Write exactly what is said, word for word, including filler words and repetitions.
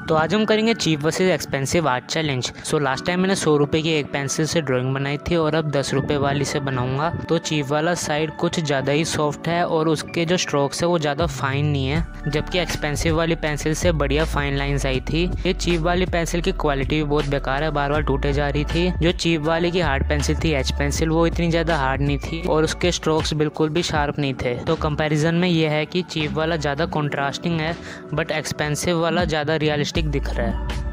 तो आज हम करेंगे cheap versus expensive art challenge. So last time मैंने सौ रुपये की एक पेंसिल से ड्राइंग बनाई थी और अब दस रुपये वाली से बनाऊंगा। तो चीप वाला साइड कुछ ज़्यादा ही सॉफ्ट है और उसके जो स्ट्रोक्स है वो ज़्यादा फाइन नहीं है, जबकि एक्सपेंसिव वाली पेंसिल से बढ़िया फाइन लाइंस आई थी। ये चीप वाली पेंसिल की क्वालिटी भी बहुत बेकार है, बार बार टूटे जा रही थी। जो चीप वाली की हार्ड पेंसिल थी एच पेंसिल, वो इतनी ज़्यादा हार्ड नहीं थी और उसके स्ट्रोक्स बिल्कुल भी शार्प नहीं थे। तो कंपैरिजन में यह है कि चीप वाला ज़्यादा कॉन्ट्रास्टिंग है बट एक्सपेंसिव वाला ज़्यादा रियलिस्टिक दिख रहा है।